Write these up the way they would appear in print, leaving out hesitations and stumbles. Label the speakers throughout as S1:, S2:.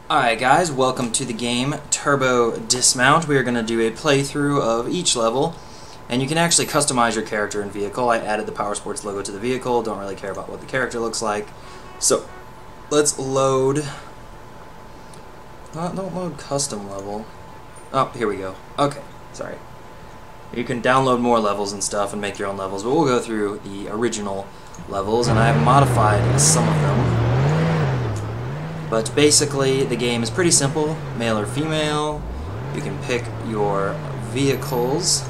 S1: Alright guys, welcome to the game Turbo Dismount. We are going to do a playthrough of each level, and you can actually customize your character and vehicle. I added the PowerSports logo to the vehicle, don't really care about what the character looks like. So, let's load... don't load custom level. Oh, here we go. Okay, sorry. You can download more levels and stuff and make your own levels, but we'll go through the original levels, and I have modified some of them. But basically, the game is pretty simple, male or female. You can pick your vehicles,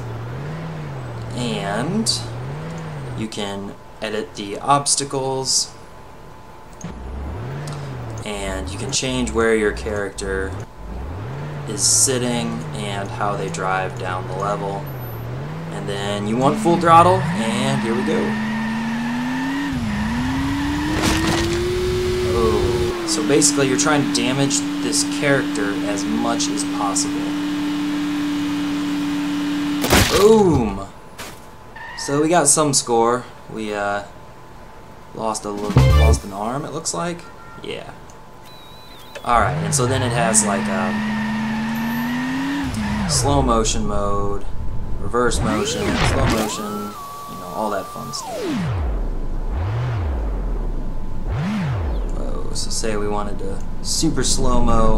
S1: and you can edit the obstacles, and you can change where your character is sitting and how they drive down the level. And then you want full throttle, and here we go. So basically, you're trying to damage this character as much as possible. Boom! So we got some score. We lost an arm, it looks like. Yeah. All right, and so then it has like slow motion mode, reverse motion, slow motion, you know, all that fun stuff. So say we wanted to super slow-mo.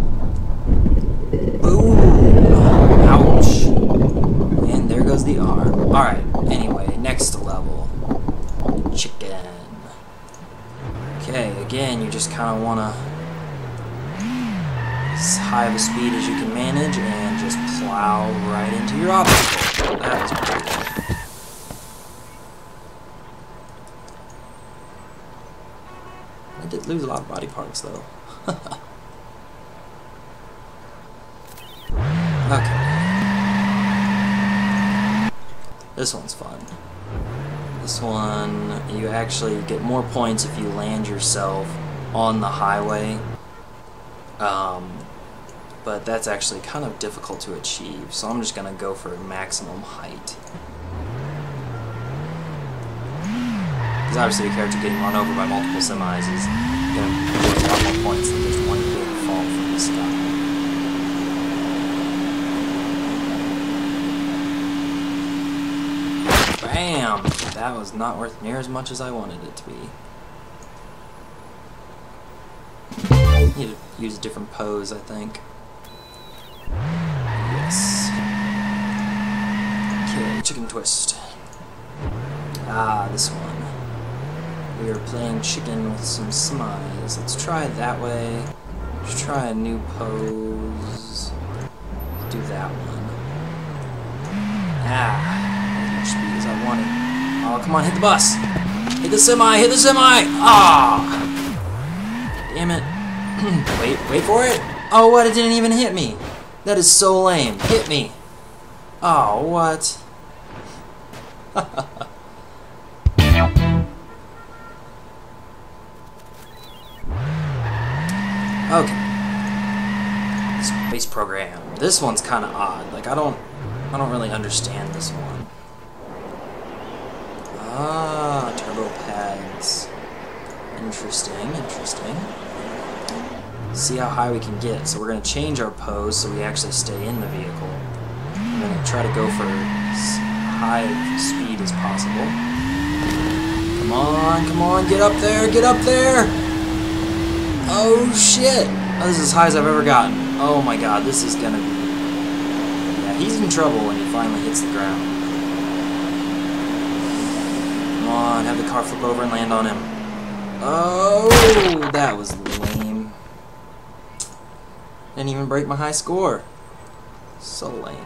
S1: Boom! Ouch! And there goes the arm. Alright, anyway, next level. Chicken. Okay, again, you just kind of want to as high of a speed as you can manage and just plow right into your obstacle. That was pretty good. I did lose a lot of body parts, though. Okay. This one's fun. This one, you actually get more points if you land yourself on the highway. But that's actually kind of difficult to achieve, so I'm just going to go for maximum height. Because obviously a character getting run over by multiple semis is going to get a lot more points than just one big fall from the sky. Bam! That was not worth near as much as I wanted it to be. Need to use a different pose, I think. Yes. Okay, chicken twist. Ah, this one. We are playing chicken with some semis. Let's try it that way. Let's try a new pose. I'll do that one. Ah, as much speed as I wanted. Oh, come on, hit the bus! Hit the semi! Hit the semi! Ah! Damn it. wait for it! Oh, what? It didn't even hit me! That is so lame. Hit me! Oh, what? Okay. Space program. This one's kind of odd. Like I don't really understand this one. Ah, turbo pads. Interesting. See how high we can get. So we're going to change our pose so we actually stay in the vehicle. I'm going to try to go for as high speed as possible. Come on, get up there! Oh shit! Oh, this is as high as I've ever gotten. Oh my god, this is gonna be... Yeah, he's in trouble when he finally hits the ground. Come on, have the car flip over and land on him. Oh, that was lame. Didn't even break my high score. So lame.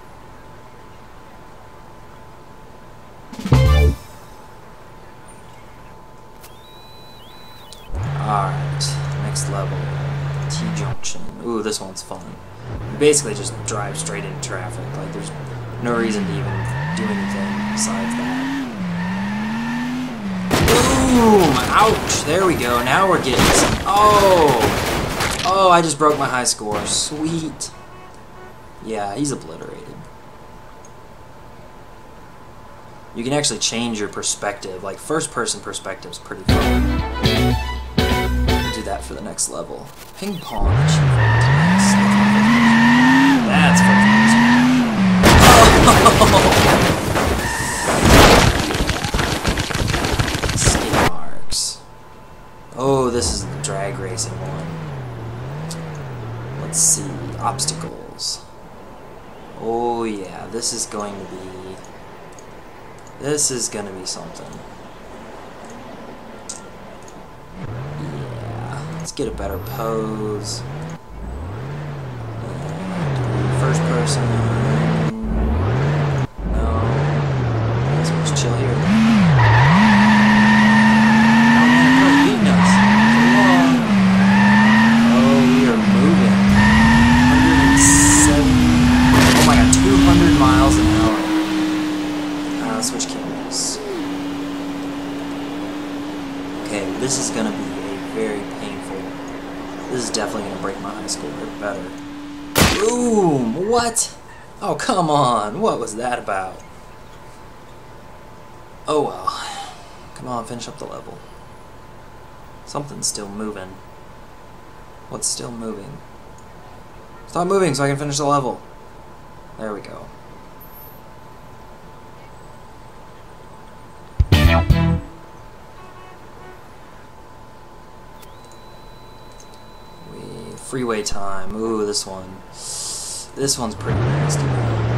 S1: Alright, next level. T-junction. Ooh, this one's fun. You basically just drive straight into traffic. Like, there's no reason to even do anything besides that. Boom! Ouch! There we go. Now we're getting some... Oh, I just broke my high score. Sweet. Yeah, he's obliterated. You can actually change your perspective. Like, first-person perspective is pretty fun. Do do that for the next level. Ping pong achievement. Nice. That's fucking skid marks. Oh, this is the drag racing one. Let's see. Obstacles. Oh yeah, this is going to be something. Yeah, let's get a better pose. And first person. No. Let's just chill here. Oh man, they're beating us. Come on. Oh, we are moving. 107. Oh my god, 200 miles an hour. Switch cameras. Okay, this is gonna be a very painful. This is definitely gonna break my high score. Better. Boom! What? Oh, come on. What was that about? Oh well. Come on, finish up the level. Something's still moving. What's still moving? Stop moving so I can finish the level. There we go. Freeway time. Ooh, this one. This one's pretty nasty. Oh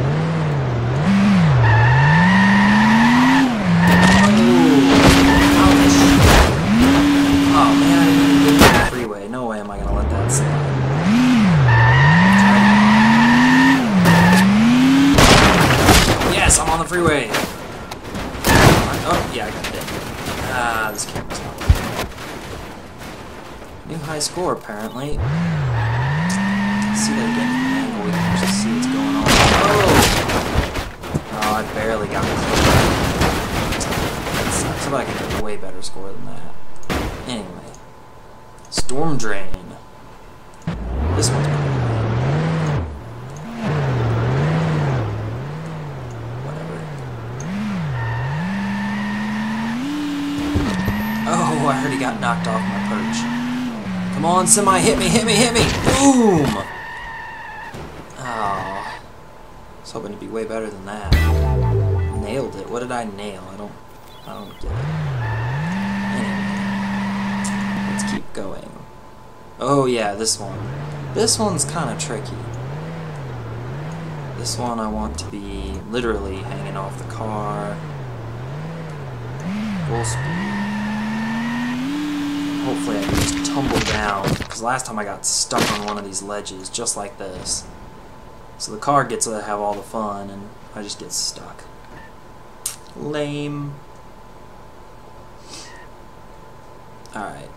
S1: man, I didn't even get to the freeway. No way am I gonna let that slide. Yes, I'm on the freeway. Oh, yeah, I got it. Ah, this camera's not working. New high score, apparently. See that again from the angle, we can actually see what's going on. Oh! Oh, I barely got this. That sucks. But I can get a way better score than that. Anyway. Storm Drain. This one's pretty good. Whatever. Oh, I heard he got knocked off my perch. Come on, semi, hit me, hit me, hit me! Boom! Oh. I was hoping to be way better than that. Nailed it. What did I nail? I don't get it. Anyway. Let's keep going. Oh yeah, this one. This one's kind of tricky. This one I want to be literally hanging off the car. Full speed. Hopefully I can just tumble down, because last time I got stuck on one of these ledges, just like this. So the car gets to have all the fun, and I just get stuck. Lame. Alright.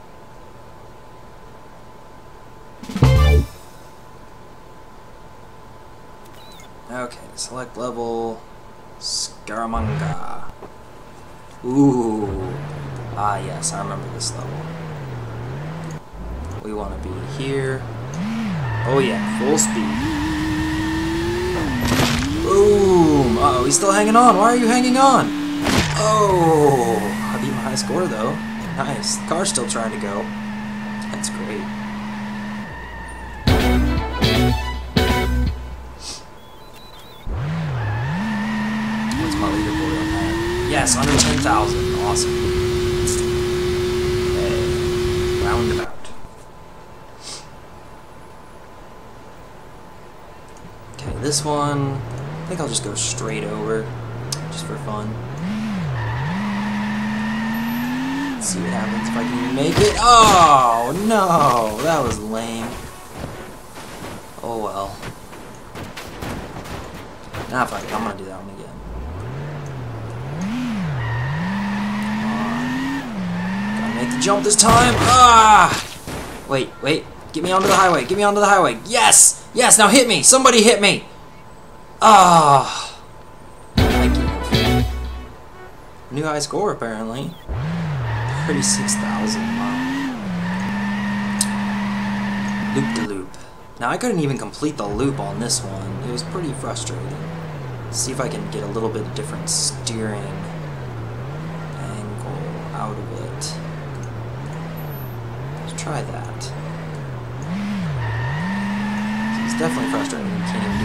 S1: Okay, select level. Scaramanga. Ooh. Ah yes, I remember this level. We want to be here. Oh yeah, full speed. Boom! Uh-oh, he's still hanging on. Why are you hanging on? Oh! I beat my high score though. Nice. The car's still trying to go. That's great. What's my leaderboard on that? Yes, under 10,000. Awesome. Okay. Roundabout. This one, I think I'll just go straight over, just for fun. Let's see what happens if I can even make it. Oh, no! That was lame. Oh, well. Nah, fuck it. I'm gonna do that one again. Gotta make the jump this time. Ah! Wait. Get me onto the highway. Get me onto the highway. Yes! Yes, now hit me! Somebody hit me! Ah! Thank you. New high score, apparently. 36,000. Wow. Loop-de-loop. Now, I couldn't even complete the loop on this one. It was pretty frustrating. Let's see if I can get a little bit different steering angle out of it. Let's try try that. It's definitely frustrating. You can't even do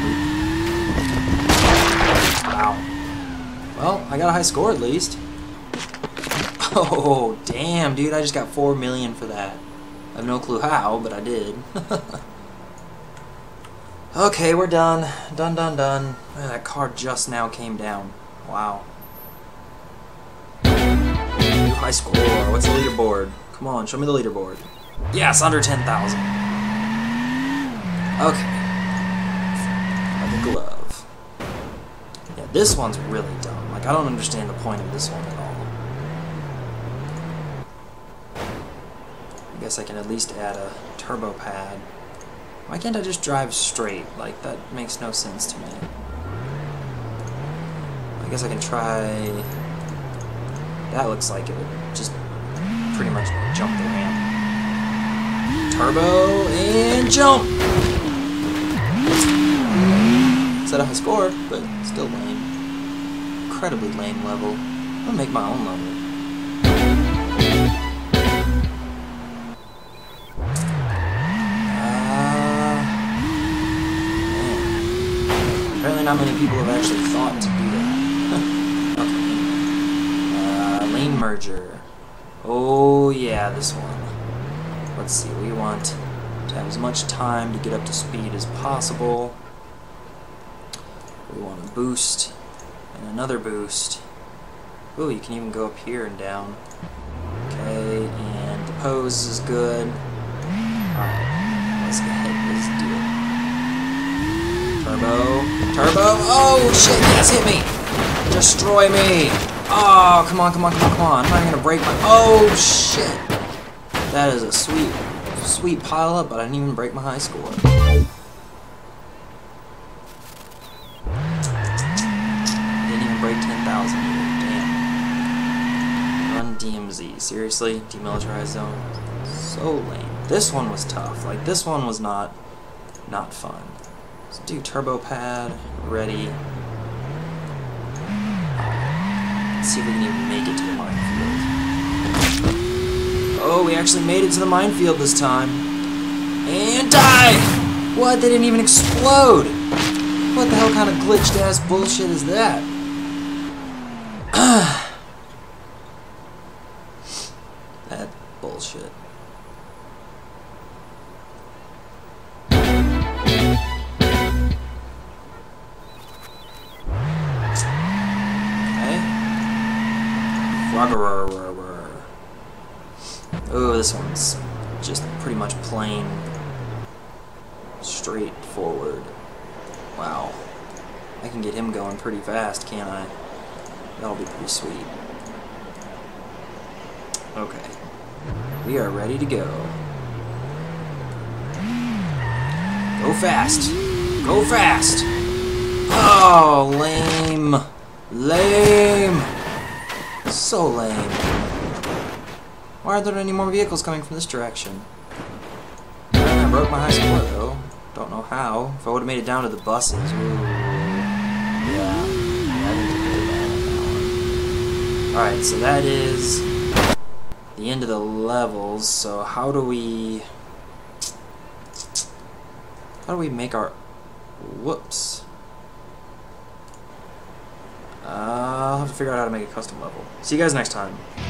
S1: a freaking loop. Wow. Well, I got a high score at least. Oh, damn, dude. I just got 4 million for that. I have no clue how, but I did. Okay, we're done. Done. That car just now came down. Wow. New high score. What's the leaderboard? Come on, show me the leaderboard. Yes, under 10,000. Okay. The glove. Yeah, this one's really dumb. Like, I don't understand the point of this one at all. I guess I can at least add a turbo pad. Why can't I just drive straight? Like, that makes no sense to me. I guess I can try... That looks like it would just pretty much jump the ramp. Turbo, and jump! Set a high score, but still lame. Incredibly lame level. I'm gonna make my own level. Apparently not many people have actually thought to do that. Okay. Lane merger. Oh yeah, this one. Let's see, we want to have as much time to get up to speed as possible. We want a boost, and another boost. Ooh, you can even go up here and down. Okay, and the pose is good. Alright, let's go ahead, let's do it. Turbo. Oh shit, yes, hit me! Destroy me! Oh, come on. I'm not even gonna break my... Oh shit! That is a sweet pile up, but I didn't even break my high score. Didn't even break 10,000. Damn. Run DMZ. Seriously? Demilitarized zone? So lame. This one was tough. Like, this one was not fun. Let's do turbo pad, ready. Let's see if we can even make it to the minefield. Oh, we actually made it to the minefield this time. And die! What? They didn't even explode! What the hell kind of glitched ass bullshit is that? That bullshit. Oh, this one's just pretty much plain straightforward. Wow. I can get him going pretty fast, can't I? That'll be pretty sweet. Okay. We are ready to go. Go fast! Go fast! Oh, lame! Lame! So lame. Why aren't there any more vehicles coming from this direction? I broke my high score though. Don't know how. If I would have made it down to the buses. Ooh. Yeah. I didn't do very bad on that one. Alright, so that is the end of the levels. So how do we make our... Whoops. I'll have to figure out how to make a custom level. See you guys next time.